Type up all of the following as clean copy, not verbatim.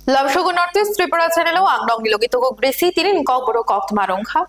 Lamshogo Northeast Tripura Channel Angdong Gilogito Gracie Tirin Koboro Kokt Marongha.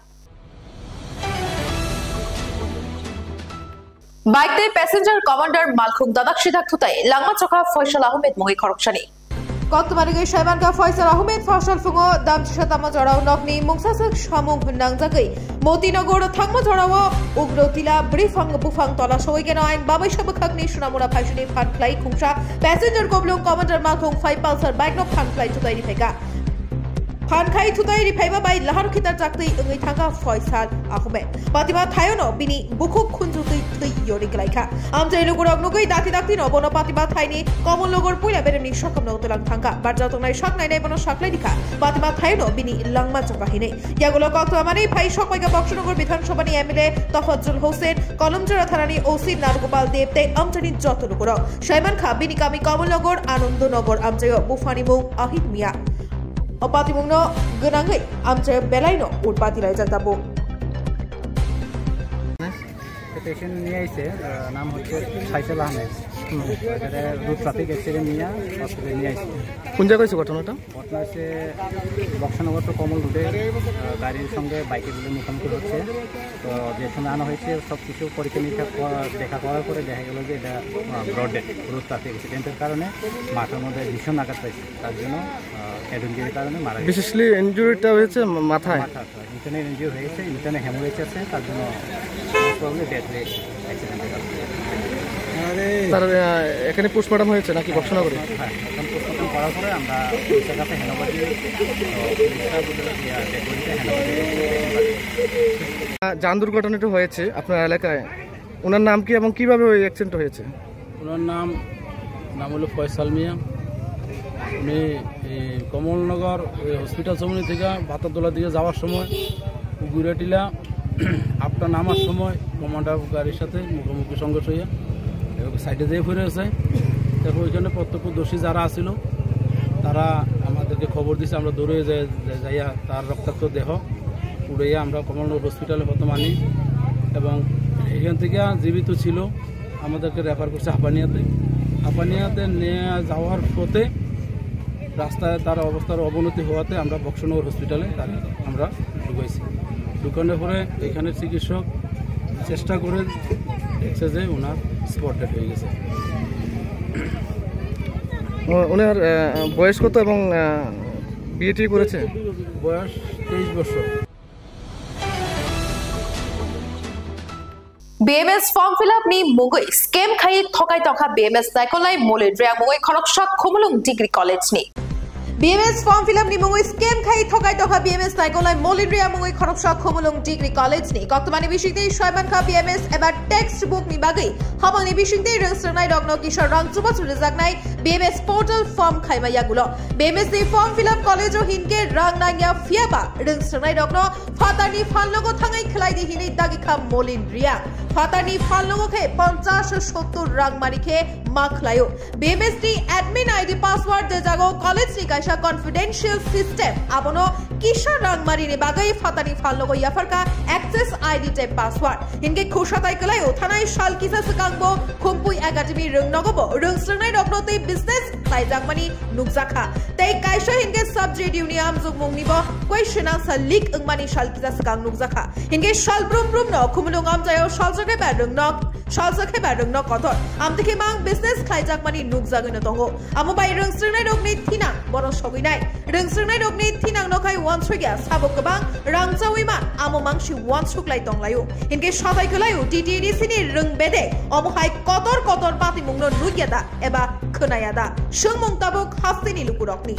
Bike day passenger commander Malkhum Dadak Shidak Tutai, Langma Choka Faisal Ahmed Mohi Korokshani. Koktmarige Shaibanka Faisal Ahmed Faisal Fungo Dam Shatama Jorao Nokni Mungsasak Shamung Nangzaki Motinagor Thangma Jorao Ugrotila Brifang Bufang Tola Shoiganoin Babai Shabakakni Shunamura Pashuni Fan Clay Kumsha Passenger Goblung Commander Malkhum 5 Pulsar Bike no Fan Clay to the Pega Pankai to the paper by Lahar Kita Jakti Unitanga Faisal Ahmed Patima Tayono Bini Buku Kunzuti Yoriklaika Amjayugurogui Dati Datino Bono Patima Tiny Common Logor Pula Bereni Shakam no Tanka Bajatonai Shakna Nebono Shakladika Patima Tayono Bini Langma Chokahine Yagolo Koktamani Pai Shokmaga Bokshonogur Bithan Shobani Emile Tofajul Hossein Kolumjara Tharani Osi Nargopal Devte Amjani Jotogoro Shaiman Kha Bini Kami Common Logor Anundu Nogor Amjayo Bufani Mung Ahid Mia Opati Mungno Gunangai Amjay Belaino Urpati Rajatabo patient নিয়ে আইছে নাম হচ্ছে Faisal Ahmed road traffic accident নিয়ে হসপিটালে নিয়ে আইছে কোন জায়গায় হয়েছে ঘটনাটা? ঘটনা হচ্ছে বক্সনগর তো কমল রোডে গাড়ির সঙ্গে বাইকের গুলো মুখোমুখি হচ্ছে তো যে সময় আনা হয়েছে সব কিছু পরীক্ষা নিরীক্ষা দেখা করার পরে দেখা গেল যে এটা ব্রড ডেড রোড ট্রাফিক অ্যাক্সিডেন্টের কারণে মাথার মধ্যে ভীষণ আঘাত পাইছে তার জন্য হেড ইনজুরির কারণে মারা গেছে। বিশেষলি ইনজুরিটা হয়েছে মাথায়, ইন্টারনাল ইনজুরি হয়েছে, ইন্টারনাল হ্যামোরেজ আছে, তার জন্য প্রবলেম ডেথ হয়েছে অ্যাক্সিডেন্টের কারণে। তার এখানে পোস্টমর্টম হয়েছে নাকি বক্সনগরে? হ্যাঁ, এখন পোস্টমর্টম করার পরে আমরা জায়গাতে হেনবাদি যান দুর্ঘটনাটা হয়েছে আপনার এলাকায়, ওনার নাম কি এবং কিভাবে ওই অ্যাক্সিডেন্ট হয়েছে? ওনার নাম হলো ফয়সাল মিয়া। উনি কমলনগর হসপিটাল সমনি থেকে ভাতারতলা দিকে যাওয়ার সময় গুড়াটিলা আপটা নামার সময় কমান্ডার গাড়ির সাথে মুখোমুখি সংঘর্ষ হইয়া সাইডে যেয়ে ফিরে আছে। তারপর ওইখানে প্রত্যক্ষদর্শী যারা আছিল তারা আমাদেরকে খবর দিয়েছে, আমরা দৌড়ে যাইয়া তার রক্তাক্ত দেহ উড়াইয়া আমরা কমলনগর হসপিটালে প্রথম আনি এবং এখান থেকে জীবিত ছিল আমাদেরকে রেফার করছে হাঁপানিয়াতে নিয়ে যাওয়ার পথে রাস্তায় তার অবস্থার অবনতি হওয়াতে আমরা বক্সনগর হসপিটালে আমরা ঢুকানোর পরে এখানে চিকিৎসক চেষ্টা করে দেখছে যে ওনার স্পট ডেড হয়ে গেছে। ওনার বয়স কত এবং বিয়ে করেছে? বয়স 23 বছর। BMS form fill up ni mugoi scam khai thokai tokha BMS Nikolai Molidria mugoi Khorokshak Khomulung Degree College ni BMS form fill up ni mugoi scam khai thokai tokha BMS Nikolai Molidria mugoi Khorokshak Khomulung Degree College ni Koktmani bishite Shaiban Kha BMS ebar textbook ni bagai hamani bishite rengsranai rogno kishor rang chuba chulijaknai BMS portal form khaima yagulo BMS ni form fill up college o hinke rang nangya fiaba rengsranai rogno fatani phallogo thangai khlai de hini dagi kha Molidria Fatani Fallogo ke 50-70 rang marike makhlayo BMS ni admin ID password de jago college ni kaisa confidential system abono kisha rang mari ne bagai Fatani Fallogo yafarka access ID te password inge khoshatai kalayo thanai shal kisa sakangbo khompui academy rung nogobo rung sranai roknote business khai jangmani nukjakha tei kaisa inge subject union jugmung nibo question answer leak ungmani shal kisa sakang nukjakha inge shal brum no khumulung amjayo shal Shalsake barung no kotor. Amtike mang business khaijak mani nukjagin tongo. Amo bai rengsranai rokni thinang bono soginai. Rengsranai rokni thinang no kai one trigger sabok kabang rangjawi ma amo mangshi one suklai tonglayo. Inke shobai kelayo TTDC ni rung bede amo hai kotor pati mungno nugyada eba khunayada. Shungmung tabok hastini lukurokni.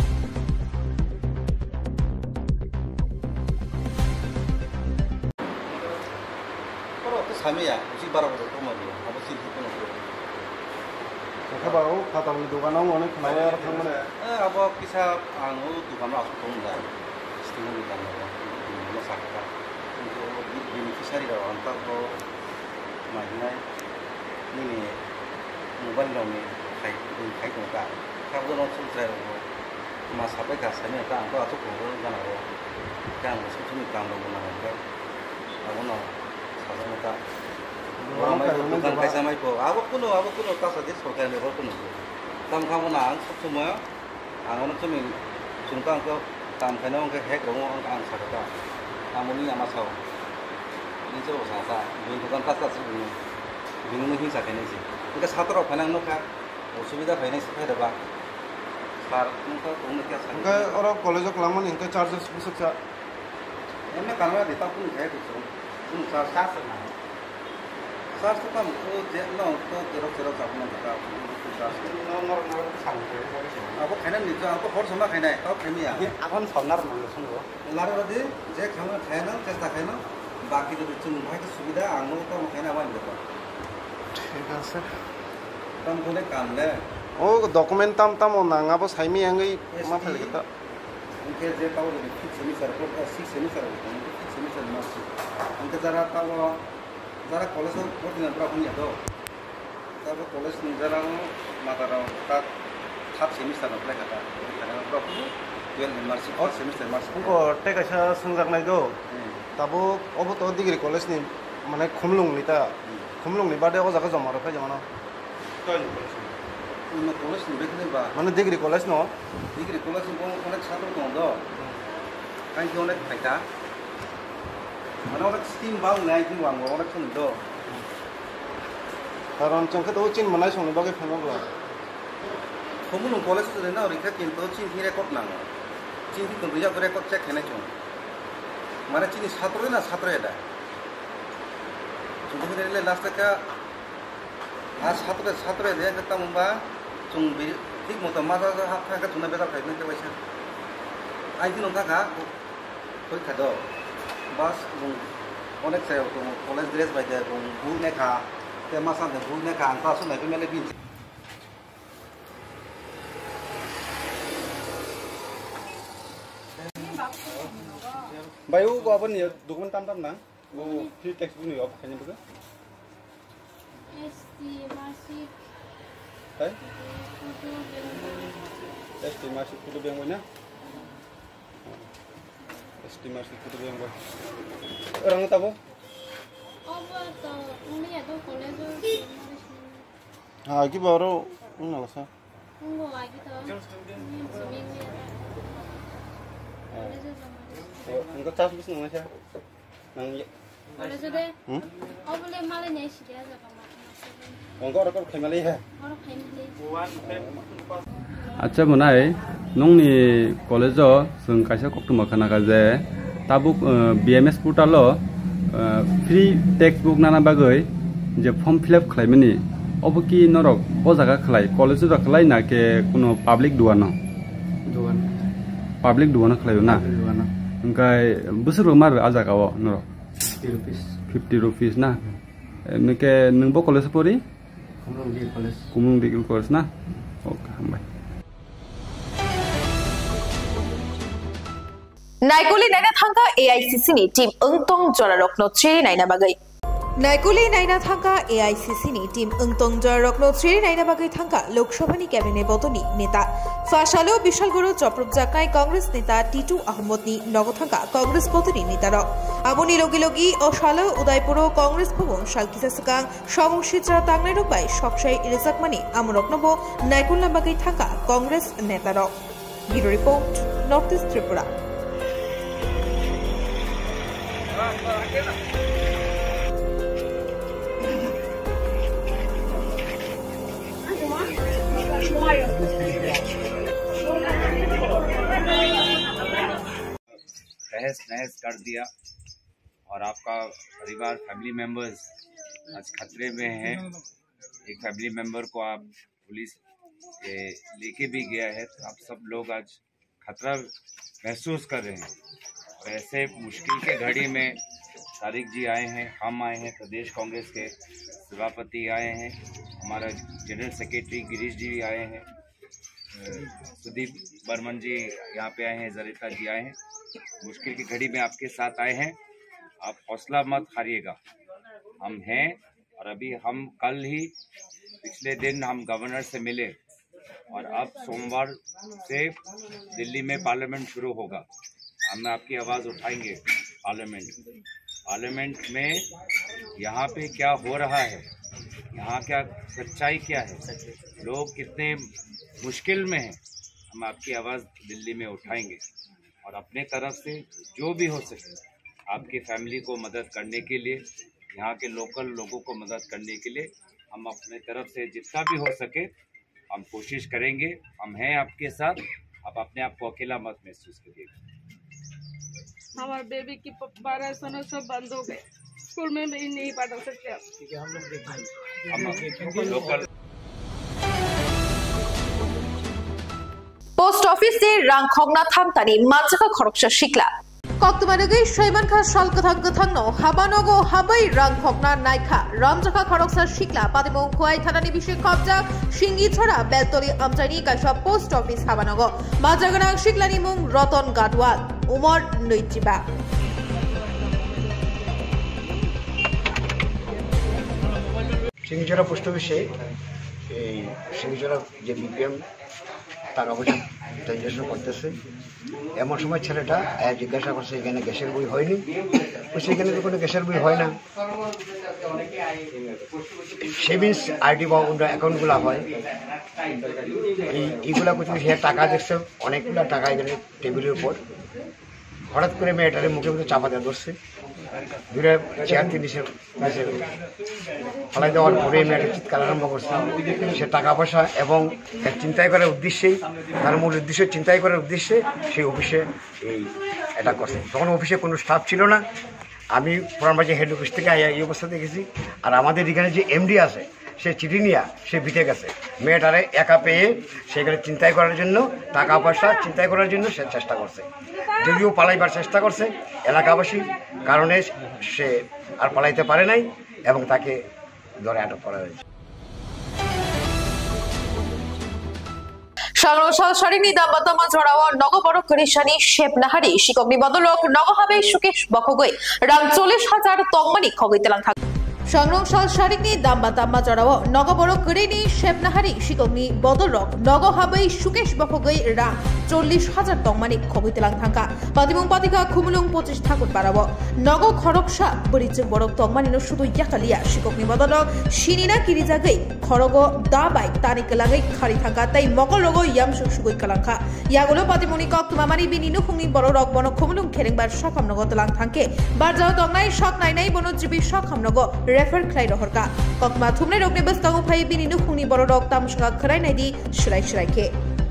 Samia, usi barang itu maju, apa sih itu pun itu. Kalau baru kata orang itu kan orang ini kemana orang mana? Apa kisah anu itu kan aku tahu dah, setengah di tanah, di mana sakit. Untuk beneficiary orang tak tahu, mana ini mobile ni kai tunggal. Kalau orang susah orang, masa apa kasarnya kan, aku atau orang kan orang, kan susah ni kan orang mana kan, aku nak bukan kaisa mai po abo kuno kasa dis sorkar ne ro kuno tam khamo na ang सब समय आंगन तो में चुनका अंक ताम खाने अंक हेक रंगो अंक आं साकता आमुनी आमा Sao ini coba sasa bin bukan tas tas ini bin mungkin sakit ini sih kita satu orang final nuka usubida final sih ada bang sar nuka umur kita sakit Enggak orang college kelamaan ini charges besar sih. ini karena di tahun kayak gitu ini sar sar tuh kamu tuh dia no tuh jerok sama mereka sar Nomor sampai. aku kena nih tuh aku harus sama kena kau kemi ya Akan sonar mana semua. lalu tadi saya kamu kena cesta kena बाकी तो तुम भाई की सुविधा आंगो तो मखना बन जाता ठीक है सर तम कोने काम ले ओ डॉक्यूमेंट तम नांगा बस हाइमी आंगे मा फैल गता उनके जे काव ले फिक्स सेमिस्टर को 6 सेमिस्टर को फिक्स सेमिस्टर मास उनके जरा कॉलेज को दिन पर अपन यादो तब कॉलेज नि जरा मातारा ता थाप सेमिस्टर अप्लाई करता है प्रॉपर 12 मार्च और सेमिस्टर मार्च उनको टेक ऐसा संजाकनाय दो ताबो अब तो डिग्री कॉलेज नि माने खुमलुंगनि बादे ओ जागा जमा रफाय जमाना इन कॉलेज नि बेखने बा माने डिग्री कॉलेज न डिग्री कॉलेज को अनेक छात्र दं दो काई के अनेक फायदा माने अनेक स्टीम बाउ नाय कि वांगो अनेक सन दो कारण चंखे तो चिन मनाय संनि बागे फेमब्ला खुमलुंग कॉलेज से ना रिका किंतु चिन ही रेकॉर्ड नांगो चिन की कंपनी जा रेकॉर्ड चेक हेने चं माने चिनी छात्र ना छात्र है chúng tôi lên last ka छात्र है दे का मुंबा chúng bị ठीक một tầm mà ra học cái chúng nó bây giờ phải nên cái vậy sao ai chứ nó cả thôi cả đó bas vùng অনেক say তো college dress বাইতে vùng ভুল ने खा ते मा सान भूल ने खा अंता सुन नहीं मेले बिन भाई वो को अपन ये डॉक्यूमेंट तम ना वो फ्री टेक्स्ट बुक नहीं आप खाने बगे एसटी मार्कशीट है एसटी मार्कशीट फोटो बेंग ना एसटी मार्कशीट फोटो बेंग orang tahu अब तो उन्हें या तो कॉलेज हाँ कि बारो उन्हें लसा उनको आगे तो जमीन में उनका चार्ज भी सुनना क्या नंगे कॉलेज दे अब ले माले नहीं सीधा जाकर उनका और कब खेमले है और फैमिली आच्छा मोनाय नोंनि कलेजाव जों कायसा कक्टुमा खोनागा जे ताबुक BMS पोर्टालाव फ्री टेक्स्ट बुक नाना बागै जे फर्म फिलआप खालामनि अब कि नरक ओ जागा खालाय कलेज ज खालाय ना के कोनो पाब्लिक दुवानो पाब्लिक दुवानो खालायो ना ओंखाय बोसोराव मार आ जागाव नरक 50 रुपीस ना एमके नोंबो कलेज परि कुमुं डिग्री कलेज ना ओके हामबाय नायकुली नायना थांगा AICC नि टीम अंतों जरा रखनो छे नायना बागै नायकुली नायना थांगा AICC नि टीम अंतों जरा रखनो छे नायना बागै थांगा लोकसभा नि कैबिनेट बतनी नेता फाशालो विशालगुरु चप्रब जाकाय कांग्रेस नेता टीटू अहमद नि नगो थांगा कांग्रेस बतनी नेतार आबुनि लगी अशालो उदयपुर कांग्रेस भवन सालकिसा सिगां समशित्रा तांगनाय रबाय सकसाय रेजाकमानि आमरकनबो नायकुल बागै थांगा कांग्रेस नेतार bureau report north east Tripura तहस कर दिया और आपका परिवार फैमिली मेंबर्स आज खतरे में हैं। एक फैमिली मेंबर को आप पुलिस लेके भी गया है तो आप सब लोग आज खतरा महसूस कर रहे हैं। और ऐसे मुश्किल के घड़ी में तारिक जी आए हैं, हम आए हैं, प्रदेश कांग्रेस के सभापति आए हैं, हमारा जनरल सेक्रेटरी गिरीश जी भी आए हैं, सुदीप बर्मन जी यहाँ पे आए हैं, जरिता जी आए हैं। मुश्किल की घड़ी में आपके साथ आए हैं। आप हौसला मत हारिएगा, हम हैं। और अभी हम कल ही पिछले दिन हम गवर्नर से मिले और अब सोमवार से दिल्ली में पार्लियामेंट शुरू होगा। हम आपकी आवाज़ उठाएंगे पार्लियामेंट में यहाँ पे क्या हो रहा है, यहाँ क्या सच्चाई क्या है, लोग कितने मुश्किल में हैं, हम आपकी आवाज़ दिल्ली में उठाएंगे और अपने तरफ से जो भी हो सके आपकी फैमिली को मदद करने के लिए, यहाँ के लोकल लोगों को मदद करने के लिए हम अपने तरफ से जितना भी हो सके हम कोशिश करेंगे। हम हैं आपके साथ, आप अपने आप को अकेला मत महसूस करिएगा। हमारे बेबी की 12 साल सब बंद हो गए, स्कूल में भी नहीं पढ़ा सकते। हम लोकल पोस्ट ऑफिस से रां खगना थामतानि मानजाखा खरकसा सिख्ला कक्तमानगै सैमानखा साल गोथां गोथांनो हाबानगो हाबै रां खगना नायखा रामजाखा खरकसा सिख्ला पातिमौ खुवाई थानानि बिसे खबजा सिंगिछरा बेलतली आमचाइनि गायसा पोस्ट ऑफिस हाबानगो माजागोनां सिख्लानि मुं रतन गाडवाल उमर 25 सिंगिछरा पोस्ट ऑफिसे এই সিংজরা যে বিপিএম টাকা পয়সা ট্রানজাকশন করতেছে এমন সময় ছেলেটা জিজ্ঞাসা করছে এখানে গ্যাসের বই হয়নি, সেখানে তো কোনো গ্যাসের বই হয় না। সেভিংস আইডি বা অন্য অ্যাকাউন্টগুলো হয়, এইগুলা করতে সে টাকা দেখছে অনেকগুলো টাকা এখানে টেবিলের উপর। হঠাৎ করে মেয়েটারে মুখে মুখে চাপা দেওয়া ধরছে, দূরে চেয়ার নিচে ফলাই দেওয়ার পরে মেয়েটা চিৎকার আরম্ভ করছে। সে টাকা পয়সা এবং চিন্তাই করার উদ্দেশ্যেই, তার মূল উদ্দেশ্য চিন্তাই করার উদ্দেশ্যে সেই অফিসে এটা করছে। তখন অফিসে কোনো স্টাফ ছিল না, আমি পুরানবাজার হেড অফিস থেকে এই অবস্থা দেখেছি। আর আমাদের এখানে যে এমডি আছে সে চিঠি নিয়ে সে বিটে গেছে, মেয়েটারে একা পেয়ে সেখানে চিন্তাই করার জন্য, টাকা পয়সা চিন্তাই করার জন্য সে চেষ্টা করছে। যদিও পালাইবার চেষ্টা করছে এলাকাবাসী, কারণে সে আর পালাইতে পারে নাই এবং তাকে ধরে আটক করা হয়েছে। সংরক্ষণ সরিনি দাম্বাতামা জড়াওয়া নগবড় করিশানি শেপনাহারি শিককনি বদলক নগহাবে সুকেশ বকগৈ রাং 40,000 তংমানি খগৈতেলাং থাক সংরক্ষণ সরিনি দাম্বাতামা জড়াওয়া নগবড় করিনি শেপনাহারি শিককনি বদলক নগহাবে সুকেশ বকগৈ রাং 40,000 তংমানি খগৈতেলাং থাকা পাতিমং পাতিকা খুমুলুং 25 ঠাকুর পারাব নগ খরকসা বরিচুং বড়ক তংমানিনো শুধু ইয়াকালিয়া শিককনি বদলক সিনিনা কিরিজাগৈ খরগ দাবাই তানিকলাগৈ খারি থাকা তাই মকলগ ইয়ামসুক সুগৈ কালাংখা ইয়াগুলো পাতিমনি কক্তমামানি বিনিনু খুংনি বড় রক বন খুমুলুং খেরেংবার সখামনগ তলাং থাঙ্কে বারজাও তংনাই শক নাইনাই বনজীবী সখামনগ রেফার খ্লাই রহরকা কক্তমা থুমনে রকনে বস্তাগু ফাই বিনিনু খুংনি বড় রক তামসকা খরাই নাইদি সুরাই সুরাইকে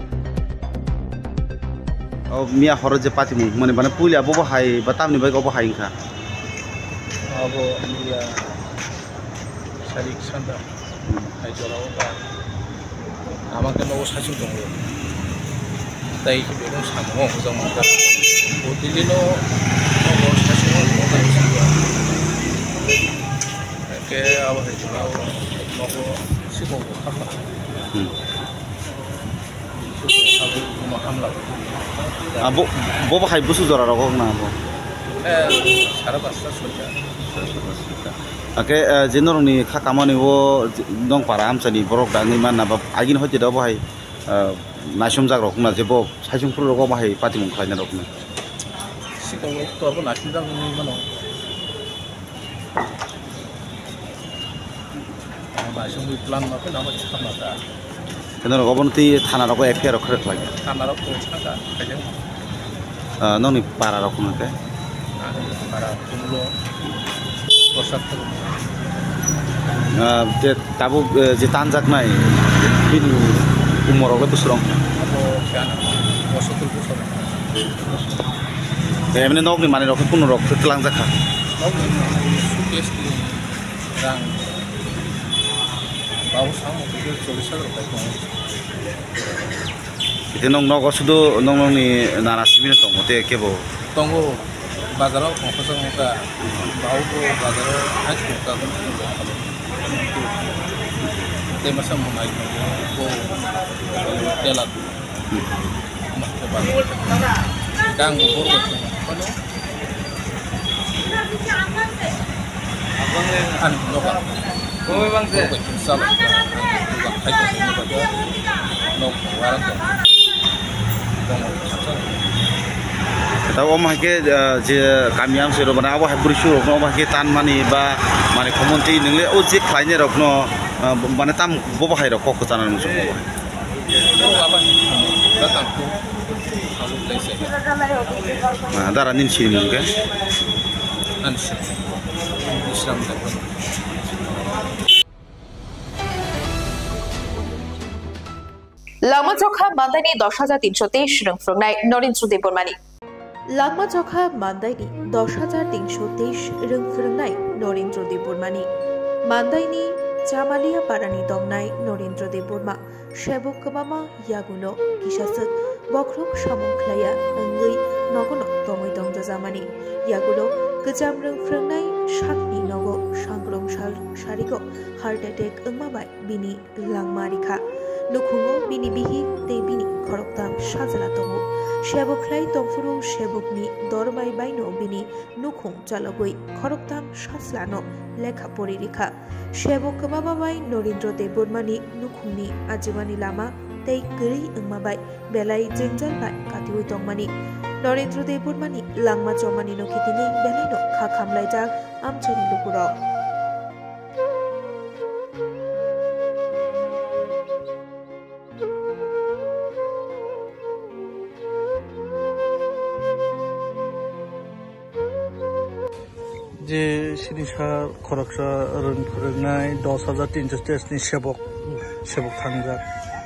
मिया हर जे पाती माने माने पुलिया बो हाय बतामनि बाय गबो हायखा अबो मिया सारिक सान्दा हाय जराव बा आमाके न'आव सासे दङ ताई बेखौ सामो मोजां मोनगा बदिलिनो न'आव सासे दङ के आबो हाय जराव न'आव सिगाङाव खाफा Abo bobo hai busu jora rok na abo. Sara basta soja. Ake jenor ni kha kamani wo dong para amsani borok dani man na ba agin hoje da bo hai nasum jak rok na jebo saisung pur rok ba hai pati mung khaina rok na. Sikong to abo nasum jak ni mano. Nasum ni plan ma pe na ma chama ta. Kenapa kau thana roko FIR rok kerek lagi? Thana rok chaka kaje. Noni para rok nake? Para tumulo prosat. Je tabu je tanjak nai. Ini umur rok besurong. Abo kiana. Wasotul besurong. Emne nok ni mane rok pun rok kelang jaka. Nok ni sukes ni rang. Bau sama itu 40,000 rupiah. Itu nong sudu nong ni narasi tong mote kebo. Tonggo bazar kosong muka bau ko bazar aja muka kan. Tapi masa mulai ko telat. Masa bazar. Kang bor ko. An lokal. Kau bang se. Salah. Tahu omah ke je kami am sero bana awak berusu rokno omah ke tan mani ba mani komuniti nengle ojek lainnya rokno bana tam bobo hai rok kok tanan musuh. Darah nin sini juga. Lama Jokha Mandaini 10,323 rungfrungnai Norindra Debormani. Lama Jokha Mandaini 10,323 rungfrungnai Norindra Debormani. Mandaini Jamalia Parani Dongnai Norindra Deborma. Shebuk Kamama Yaguno Kishasat Bokrok Shamukhlaya Angui Nogono Tongoi Dongja Zamani. Yaguno Gajam rungfrungnai Shakni Nogo Shangrong Sharigo Heart Attack Angmabai Bini Langmarika. Nukungo bini bihi te bini khoroktam sajala tongo shebokhlai tongfuru shebokni dorbai baino bini nukung jalogoi khoroktam saslano lekha poririkha shebok bababai Norindra Debormani nukungni ajibani lama tei gri angmabai belai jengjal bai katioi tongmani Norindra Debormani langma chomani nokitini belaino kha khamlai jak amchani lupuro যে সিনিসার খরকসা রংফুরনাই 10,323 ni sebok tangjak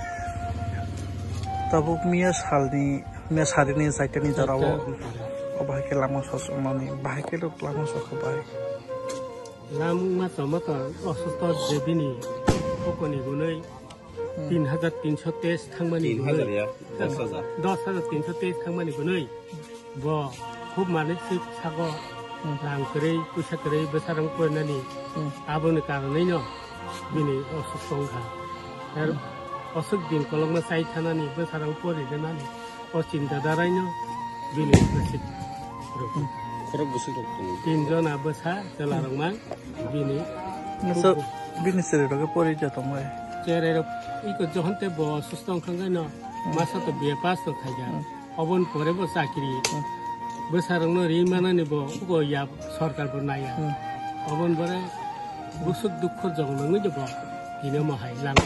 tabuk mia sarini saitani jarawo obahke lama sosmani bahke lok lama sokbai lama tomata osusto jebini okoni gunai 3,323 thangmani 3,000 ya 10,323 thangmani gunai bo khub manisik sago Langkeri, pusakeri, besarang pernani, abang nekarani no, bini osok songka. Osok din kalau masai tanani besarang peri denani, osinta darahnya, bini besit. Korok besit tu. Tinjona besar, telarang mang, bini. Masa bini seri roke peri jatuh mai. Cere ikut johon te bo sustong kangga no, masa tu biaya pas tu kaja, abang peri besar kiri. Besarang no rimana ni bo ko ya sarkar bernaya abon bare busuk dukho jong nang je bo kine ma hai lang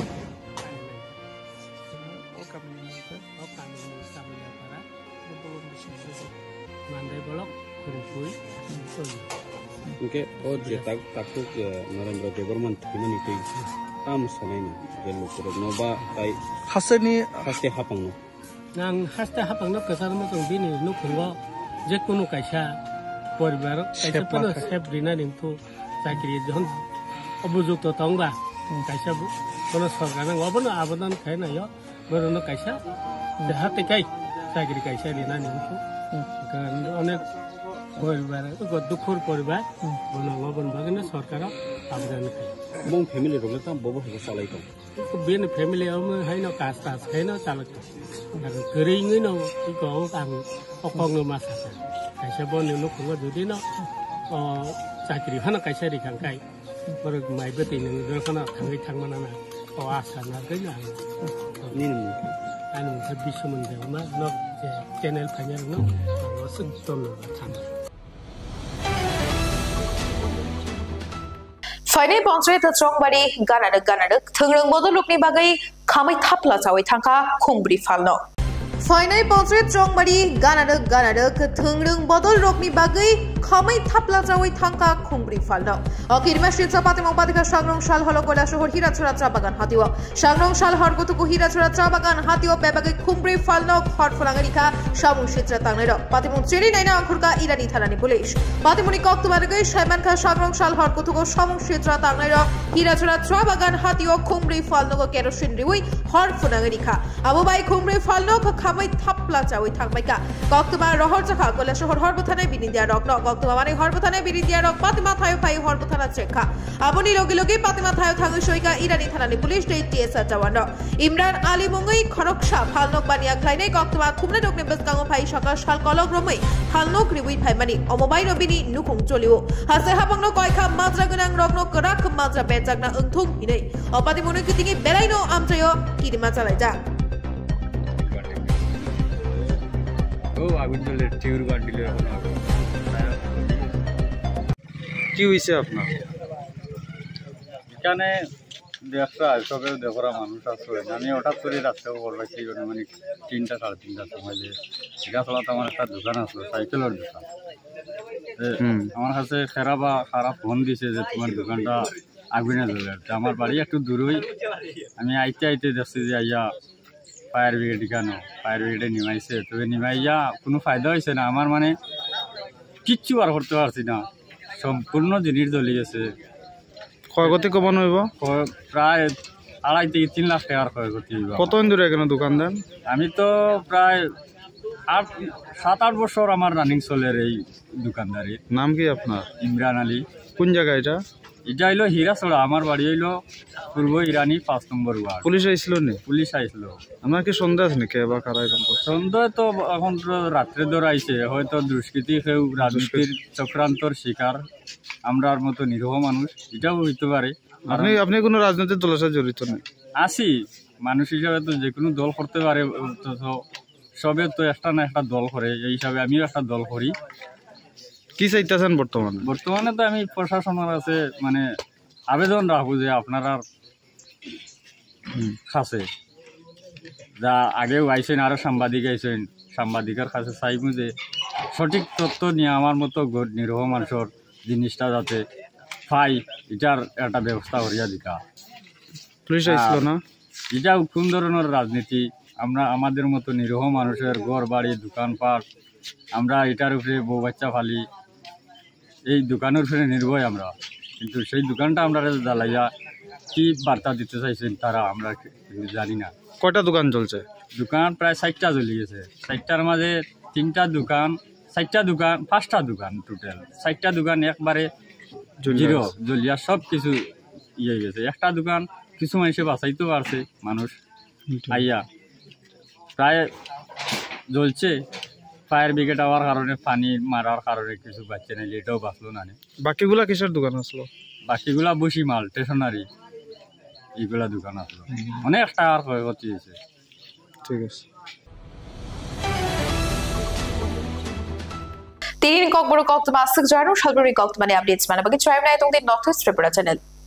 mandai bolok kurupui Oke, je takut Norindra Deborman timani tu kam sanai ni gelu kurang noba kai hasani haste hapang no nang haste hapang no kesar ma tong bini no khungwa যে কোনো কাইসা পরিবার কাইসা কোনো safe দিনা নিমথু চাকরি যখন অভিযুক্ত তংবা কাইসা কোনো সরকার অবনো আবেদন খাই না বরনো কাইসা হাতে কাই চাকরি কাইসা দিনা নিমথু কারণ অনেক পরিবার দুঃখর পরিবার বনঙ্গ বনবাগনে সরকার আবেদন খাই এবং ফ্যামিলি রলে তো বব হলো চালাই তো বেন ফ্যামিলি আমে হাইনো কাজ টাজ খাইনো চালক আর গরিঙিনো ইকো আং অকংনো মাসা কাইসা বনে নখঙ্গ যদি ন চাকরি ফানা কাইসা রিখাंखाय बर माइबो दैनो दखना थाङै थांमाना ना अ आसा ना गैना निन आनु बिसमन देमा न चैनल फाइनल न असुन तन थाङ Final Ponsret Chongbari Ganaduk Thungrung Bodolukni Bagai Kamai Thapla Chawi Thangka Khungri Falno Final Ponsret Chongbari Ganaduk Thungrung Bodolukni Bagai Kamai Thapla Chawi Thangka Khungri Falno Okirma Shritsa Patimong Patika Shangrong Shal Holokola Shohor Hirachura Chabagan Hatiwa Shangrong Shal Horgotuku Hirachura Chabagan Hatiwa Bebagai Khungri Falno Hot Falangarika Shamu Shitra Tangnero Patimong Chiri Naina Ankurka Irani Tharani Police Patimoni Koktumargai Shaimanka Shangrong Shal Horgotuku Shamu Shitra Tangnero Hirachura Chabagan Hatiwa Khungri Falno Kerosene Riwi Hot Falangarika Abubai Khungri Falno Kamai Thapla Chawi Thangmaika Koktumar Rohor Chaka Kola Shohor Horbothane Binindia Rock No Koktumamani Horbothane Binindia Rock Patima Thayo Pai Horbothana Chekha Aboni Logi Patima Thayo Thangu Shoika Irani Thanani Police State TSR Jawano Imran Ali Mungai Khoroksha Phalnok Bania Klaine Koktumar Khumna Dokne Beskango Pai Shaka Shal Kolok Romai Phalnok Riwi Phaimani Omobai Robini Nukung Choliu Hase Hapangno Koika Majra Gunang Rogno Korak Majra Bejagna Untung Hine Opati Munu Kitingi Belaino Amtrayo Kidima Chalaija আগুন জ্বলে টিউর গান দিলে কি হয়েছে আপনার এখানে ব্যবসা সবেও দেখরা মানুষ আছে আমি হঠাৎ করে রাস্তাও করবাইছি মানে 3টা 3:30টার সময় যে গাছলাতে আমার একটা দোকান আছে সাইকেলের দোকান আমার কাছে খারাপ ফোন দিছে যে তোমার দোকানটা আগুনে জ্বলে আমার বাড়ি একটু দূরই আমি আইতে দেখছি যে আইয়া ফায়ার ব্রিগেড কেন ফায়ার ব্রিগেডে নিমাইছে তবে নিমাইয়া কোনো ফায়দা হয়েছে না আমার মানে কিচ্ছু আর করতে পারছি না সম্পূর্ণ জিনিস জ্বলি গেছে ক্ষয়ক্ষতি কমান হইব প্রায় 2.5 থেকে 3 লাখ টাকার ক্ষয়ক্ষতি হইব কতদিন ধরে এখানে দোকান দেন আমি তো প্রায় 7-8 বছর আমার রানিং চলে এই দোকানদারি নাম কি আপনার ইমরান আলী কোন জায়গা এটা হইলো হীরাছড়া আমার বাড়ি হইলো পূর্ব ইরানি 5 নম্বর ওয়ার্ড পুলিশ আইছিল নি পুলিশ আইছিল আমার কি সন্দেহ আছে নাকি বা কারা এরকম সন্দেহ তো এখন রাত্রে দৌড়াইছে হয়তো দুষ্কৃতী কেউ রাজনীতির চক্রান্তর শিকার আমরার মতো নিরীহ মানুষ এটাও হইতে পারে আপনি কোনো রাজনৈতিক দলের সাথে জড়িত নেই আছি মানুষ হিসাবে তো যে কোনো দল করতে পারে তো সবে তো একটা না একটা দল করে এই হিসাবে আমিও একটা দল করি কি চাইতেছেন বর্তমানে তো আমি প্রশাসনের কাছে মানে আবেদন রাখবো যে আপনারা কাছে যা আগেও আইসেন আরো সাংবাদিক আইসেন সাংবাদিকের কাছে চাইব যে সঠিক তথ্য নিয়ে আমার মতো নিরীহ মানুষের জিনিসটা যাতে পাই এটার একটা ব্যবস্থা করিয়া দিকা পুলিশ আইছিল না এটাও কোন ধরনের রাজনীতি আমরা আমাদের মতো নিরীহ মানুষের ঘর বাড়ি দোকানপাট আমরা এটার উপরে বউ বাচ্চা ফালি এই দোকানের উপরে নির্ভয় আমরা কিন্তু সেই দোকানটা আমরা জ্বালাইয়া কি বার্তা দিতে চাইছেন তারা আমরা জানি না কয়টা দোকান চলছে দোকান প্রায় 60টা জ্বলি গেছে 60টার মাঝে 3টা দোকান 4টা দোকান 5টা দোকান টোটাল 4টা দোকান একবারে জিরো জ্বলিয়া সব কিছু ইয়ে গেছে একটা দোকান কিছু মানুষে বাঁচাইতে পারছে মানুষ আইয়া প্রায় জ্বলছে ফায়ার ব্রিগেড হওয়ার কারণে পানি মারার কারণে কিছু বাচ্চা নেই এটাও বাঁচলো না বাকিগুলা কিসের দোকান আসলো বাকিগুলা বসি মাল স্টেশনারি এইগুলা দোকান আসলো অনেক টাকার ক্ষয়ক্ষতি হয়েছে ঠিক আছে Tirin kok buru kok tumasuk jaru shalburi kok tumani updates mana bagi tribe na itong din North East Tripura channel